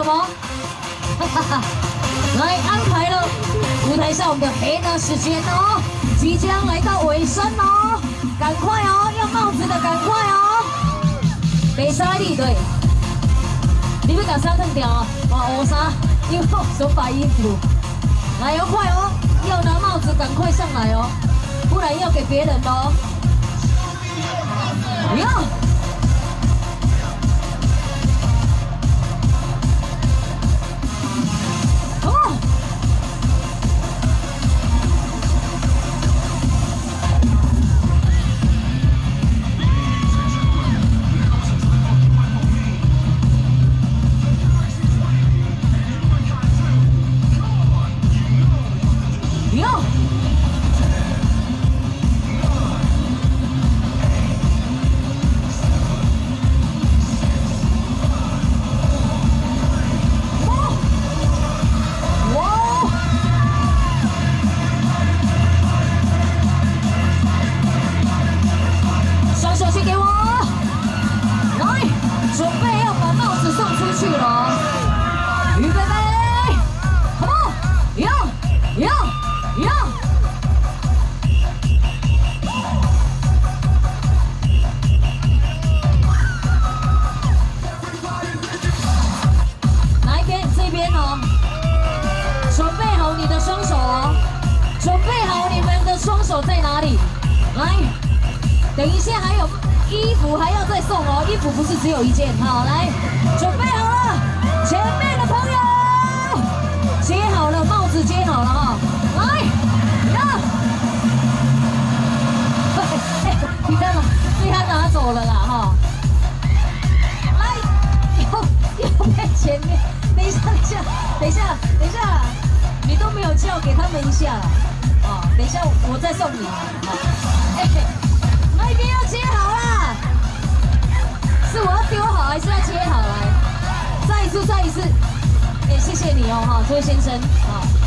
什么？来安排了舞台上我们的黑的时间哦，即将来到尾声哦，赶快哦，要帽子的赶快哦，白沙利对，你们把衫脱掉啊，黑纱，因为手把衣服，来哦快哦，要拿帽子赶快上来哦，不然要给别人哦，哟。 在哪里？来，等一下还有衣服还要再送哦，衣服不是只有一件。好，来，准备好了，前面的朋友接好了，帽子接好了哈，来，呀，你看了，被他拿走了啦哈，来，又在前面，等一下，你都没有叫给他们一下。 哦，等一下，我再送你。好，那一边要接好啦。是我要丢好，还是要接好？来，再一次。哎，谢谢你哦，哈，这位先生，啊。